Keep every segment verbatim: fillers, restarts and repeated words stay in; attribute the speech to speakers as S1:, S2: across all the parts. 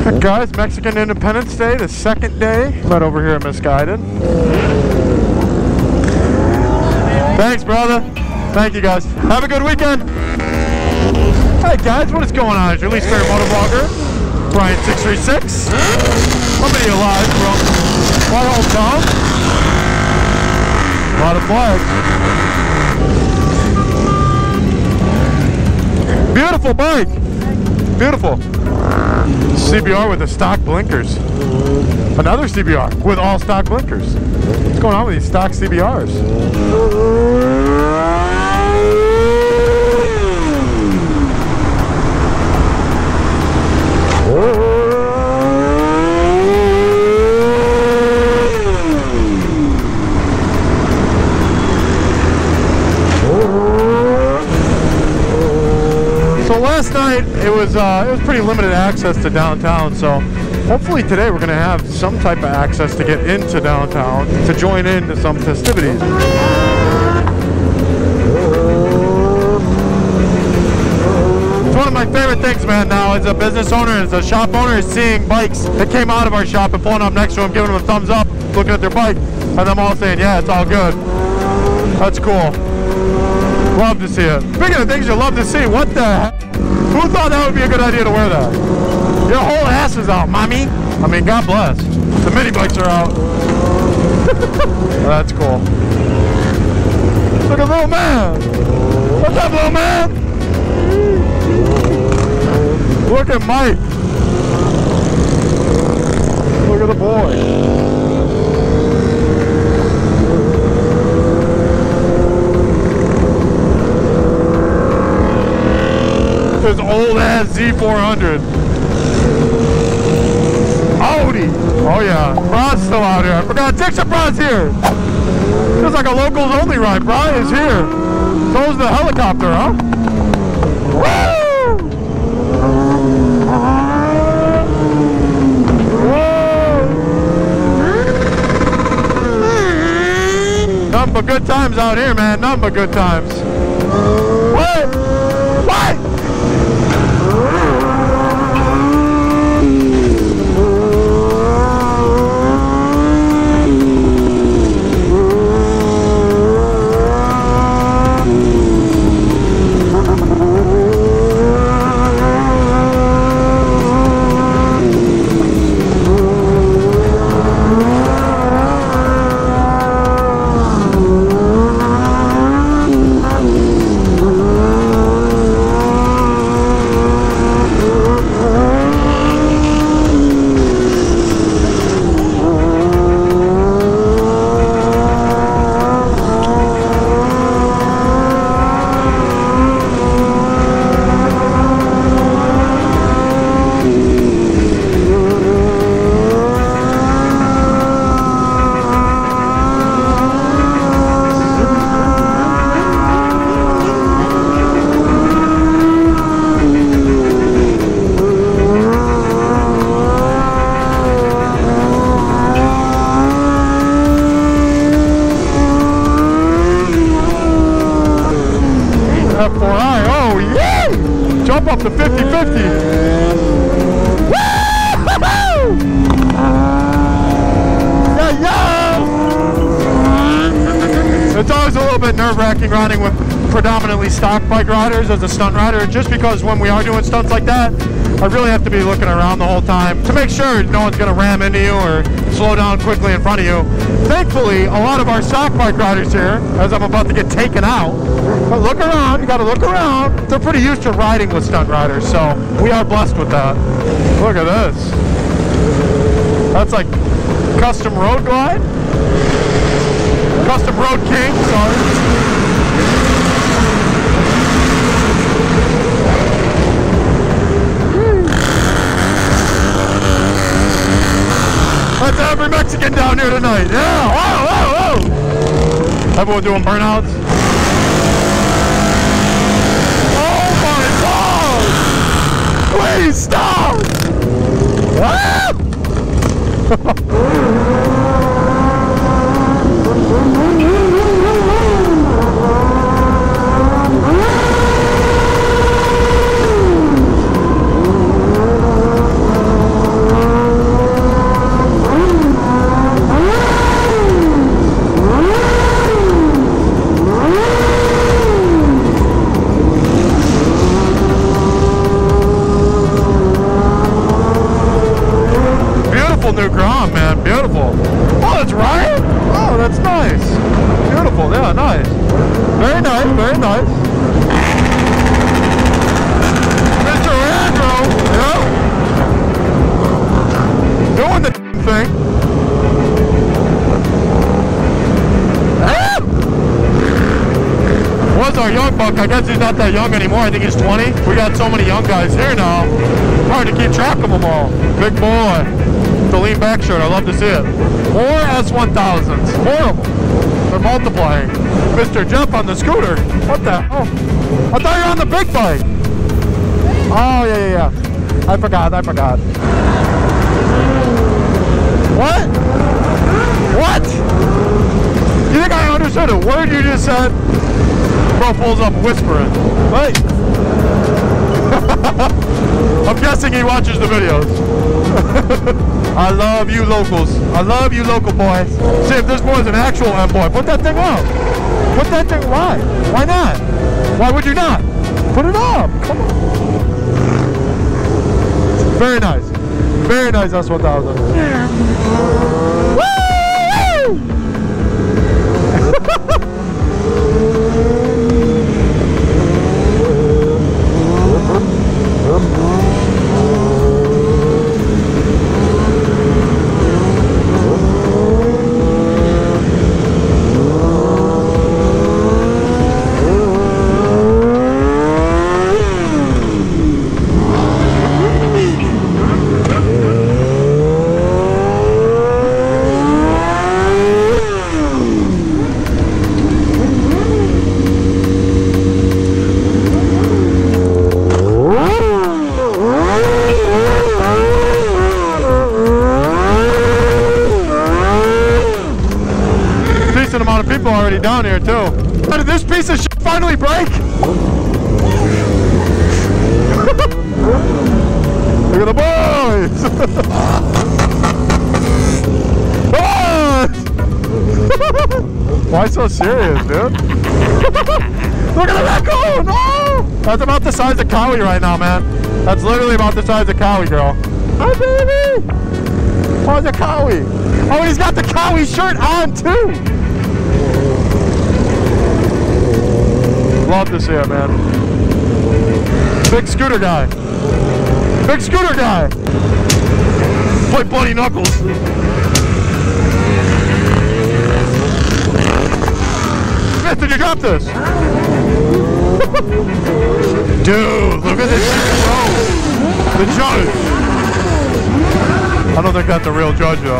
S1: Guys, Mexican Independence Day, the second day. Right over here at Misguided. Thanks, brother. Thank you, guys. Have a good weekend. Hey, guys, what is going on? It's your least favorite motovlogger, Brian six three six. Coming to you live from my hometown. A lot of flags. Beautiful bike. Beautiful. C B R with the stock blinkers. Another C B R with all stock blinkers. What's going on with these stock C B Rs? So last night it was uh, it was pretty limited access to downtown, so hopefully today we're going to have some type of access to get into downtown to join in to some festivities. It's one of my favorite things, man, now as a business owner, as a shop owner, is seeing bikes that came out of our shop and pulling up next to them, giving them a thumbs up, looking at their bike, and them all saying, yeah, it's all good. That's cool. Love to see it. Speaking of things you love to see, what the heck? Who thought that would be a good idea to wear that? Your whole ass is out, mommy. I mean, God bless. The mini bikes are out. Well, that's cool. Look at little man. What's up, little man? Look at Mike. Look at the boy. His old ass Z four hundred. Audi. Oh yeah. Brod's still out here. I forgot. Dixon Brod's here. Feels like a locals only ride. Brod is here. So's the helicopter, huh? Woo! Whoa! Nothing but good times out here, man. Nothing but good times. What? What? F four I, oh yeah! Jump up to fifty fifty. Woo-hoo-hoo! Yeah, yeah! It's always a little bit nerve-wracking riding with predominantly stock bike riders as a stunt rider, just because when we are doing stunts like that, I really have to be looking around the whole time to make sure no one's going to ram into you or slow down quickly in front of you. Thankfully, a lot of our stock bike riders here, as I'm about to get taken out, but look around, you got to look around. They're pretty used to riding with stunt riders, so we are blessed with that. Look at this. That's like custom road glide? Custom road king, sorry. That's every Mexican down here tonight. Yeah, whoa, whoa, whoa. Everyone doing burnouts. Oh my God! Please stop! Ah! nice. Mister Andrew, yeah. Doing the thing. Ah! Was our young buck. I guess he's not that young anymore. I think he's twenty. We got so many young guys here now. Hard to keep track of them all. Big boy. The lean back shirt. I love to see it. More S one thousands. More of them. They're multiplying. Mister Jeff on the scooter. What the hell? I thought you were on the big bike. Oh, yeah, yeah, yeah. I forgot. I forgot. What? What? You think I understood a word you just said? Bro pulls up whispering. Wait. I'm guessing he watches the videos. I love you locals. I love you local boys. See if this boy's an actual M boy. Put that thing up. Put that thing. Why? Why not? Why would you not? Put it up. Come on. Very nice. Very nice S one thousand. Woo! Amount of people already down here too. How did this piece of shit finally break? Look at the boys! Boys! Why so serious, dude? Look at the raccoon! Oh! That's about the size of Cowie right now, man. That's literally about the size of Cowie, girl. Hi, baby! Oh, the Cowie! Oh, and he's got the Cowie shirt on too! Love to see it, man. Big scooter guy. Big scooter guy. Play Bloody Knuckles. Smith, did you drop this? Dude, look at this road. The judge. I don't think that's the real judge, though.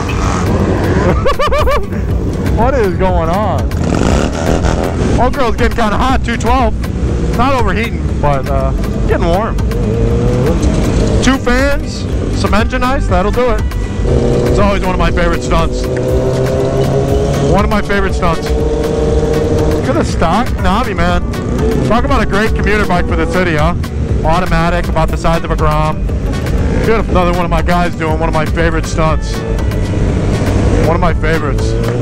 S1: What is going on? Old girl's getting kind of hot, two twelve. Not overheating, but uh, getting warm. Two fans, some engine ice, that'll do it. It's always one of my favorite stunts. One of my favorite stunts. Look at the stock Navi, man. Talk about a great commuter bike for the city, huh? Automatic, about the size of a Grom. Beautiful. Another one of my guys doing one of my favorite stunts. One of my favorites.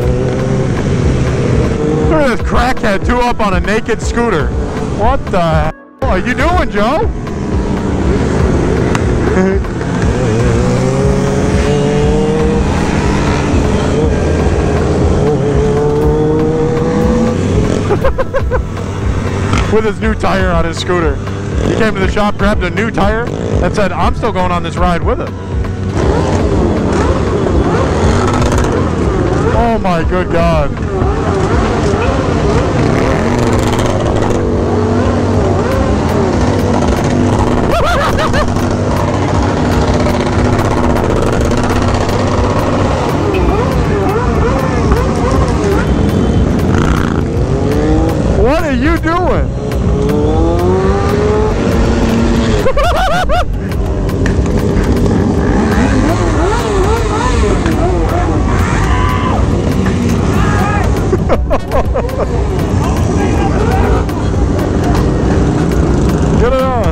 S1: Look at this crackhead, two up on a naked scooter. What the hell are you doing, Joe? With his new tire on his scooter. He came to the shop, grabbed a new tire, and said, I'm still going on this ride with it. Oh my good God. What are you doing? Get it on.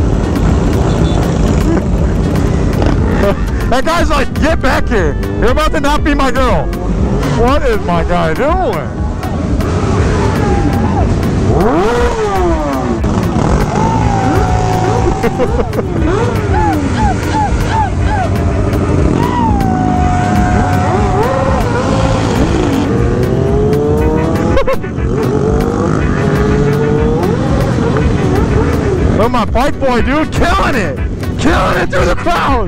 S1: That guy's like, get back here. You're about to not be my girl. What is my guy doing? Look at my bike boy, dude, killing it! Killing it through the crowd!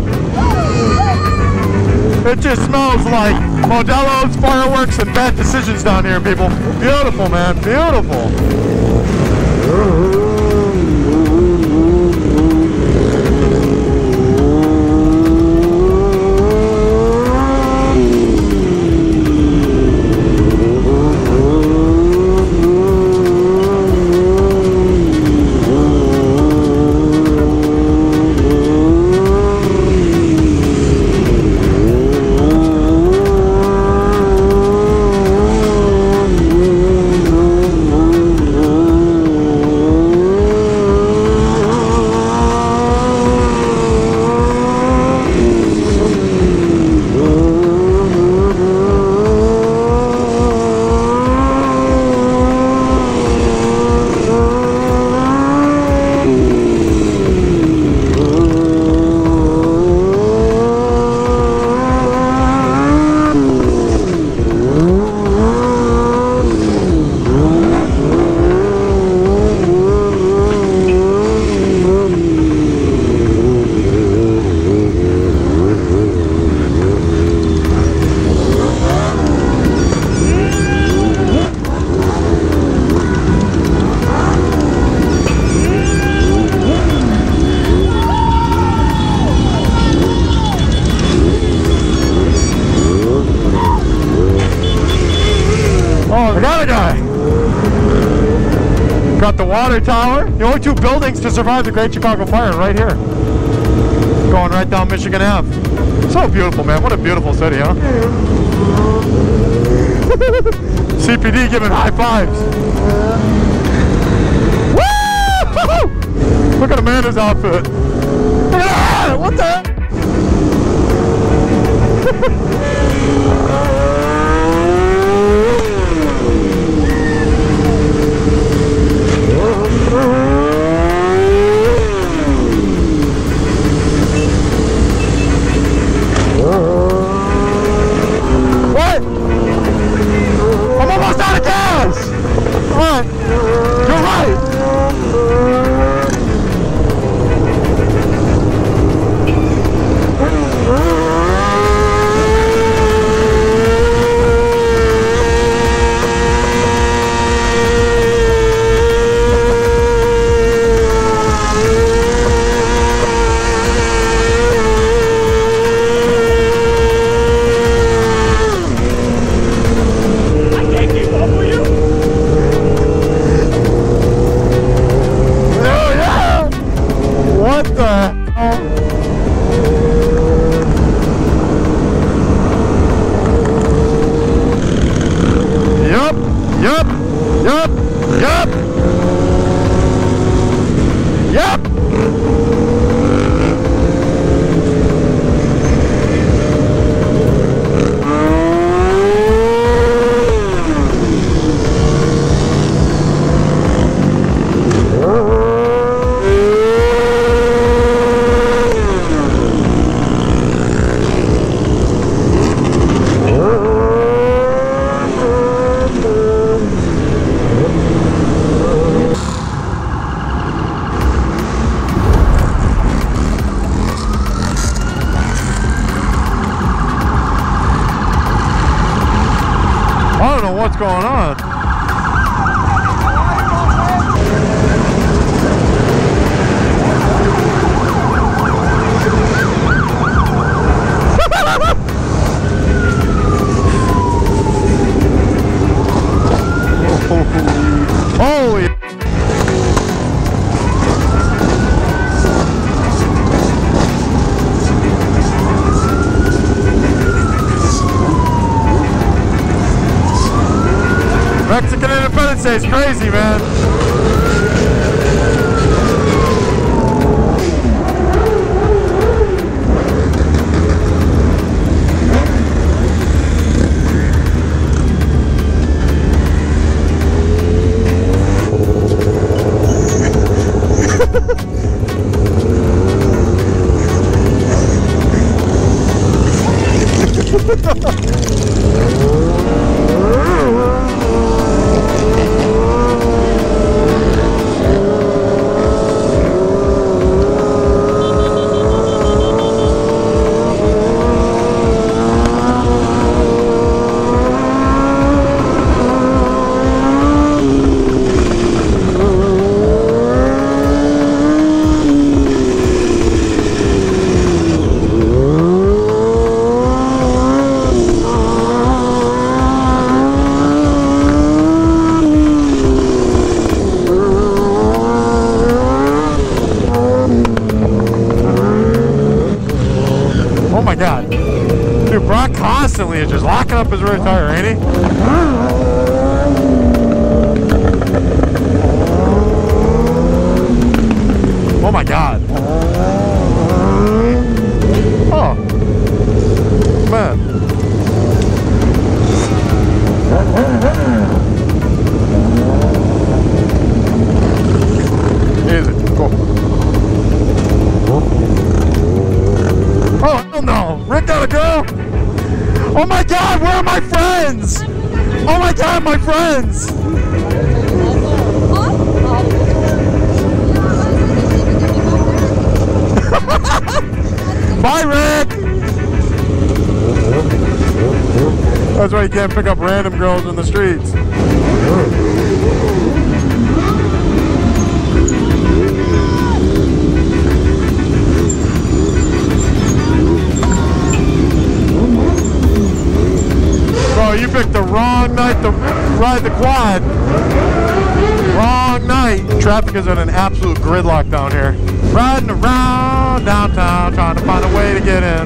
S1: It just smells like Modelo's, fireworks, and bad decisions down here, people. Beautiful, man, beautiful. Another guy! Got the water tower. The only two buildings to survive the Great Chicago Fire right here. Going right down Michigan Avenue. So beautiful, man. What a beautiful city, huh? C P D giving high fives. Woo! Look at Amanda's outfit. Ah, what the heck? What? I'm almost out of gas! What? You're right! Yup! Yup! Yup! Yup! I don't know what's going on. Holy! Mexican Independence Day is crazy, man. God. Dude, Brock constantly is just locking up his rear tire, ain't he? Oh my God. Oh. Man. Easy. Cool. Oh, hell no. Rick gotta go. Oh my God, where are my friends? Oh my God, my friends. Bye, Rick. That's why you can't pick up random girls in the streets. Bro, you picked the wrong night to ride the quad. Wrong night. Traffic is at an absolute gridlock down here. Riding around downtown, trying to find a way to get in.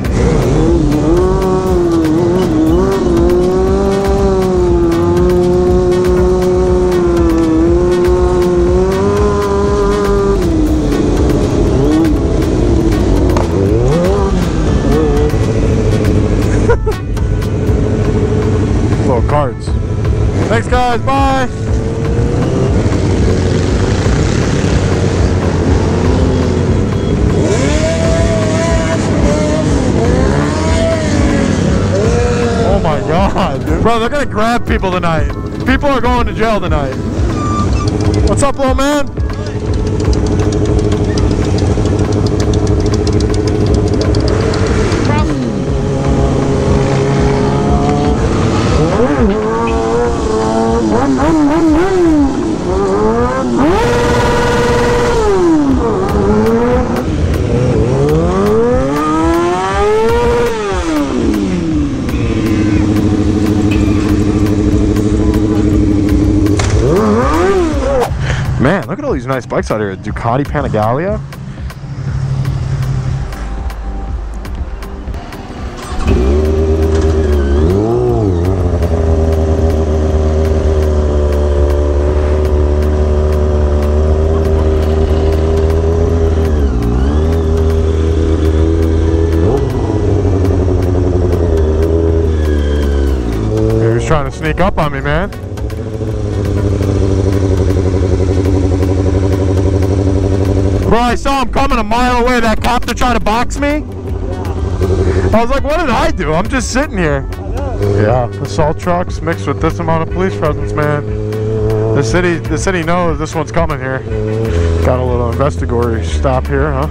S1: Little carts. Thanks, guys. Bye. Oh my God, dude. Bro, they're gonna grab people tonight. People are going to jail tonight. What's up, little man? Man, look at all these nice bikes out here. Ducati Panigale. He was trying to sneak up on me, man. Bro, I saw him coming a mile away. That cop to try to box me. I was like, what did I do? I'm just sitting here. Yeah, assault trucks mixed with this amount of police presence, man. The city, the city knows this one's coming here. Got a little investigatory stop here, huh?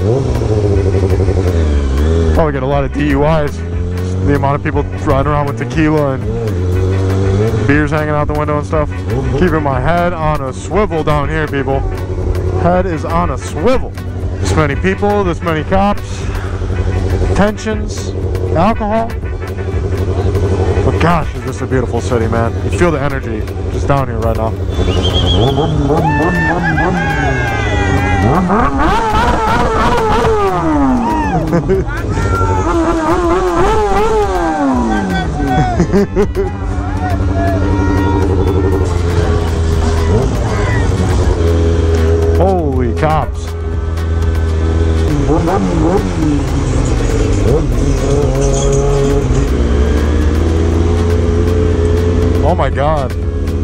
S1: Probably get a lot of D U Is. The amount of people riding around with tequila and beers hanging out the window and stuff. Keeping my head on a swivel down here, people. Head is on a swivel. This many people, this many cops, tensions, alcohol. But gosh, is this a beautiful city, man. You feel the energy just down here right now. Holy cops. Oh my God.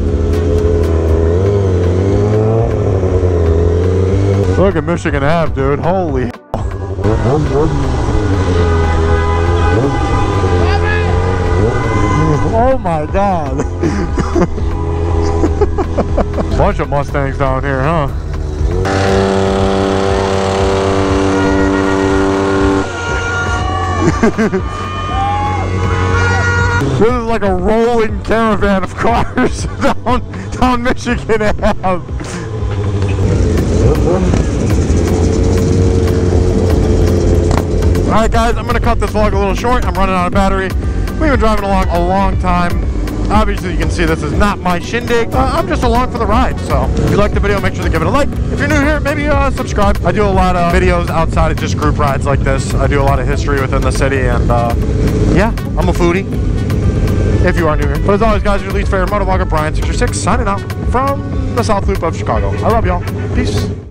S1: Look at Michigan Ave, dude. Holy hell. Oh my God. Bunch of Mustangs down here, huh? This is like a rolling caravan of cars down, down Michigan Ave. Alright guys, I'm going to cut this vlog a little short. I'm running out of battery. We've been driving along a long time. Obviously, you can see this is not my shindig. Uh, I'm just along for the ride. So if you like the video, make sure to give it a like. If you're new here, maybe uh, subscribe. I do a lot of videos outside of just group rides like this. I do a lot of history within the city, and uh, yeah, I'm a foodie. If you are new here. But as always, guys, your least favorite motovlogger, Brian sixty-six, signing out from the South Loop of Chicago. I love y'all. Peace.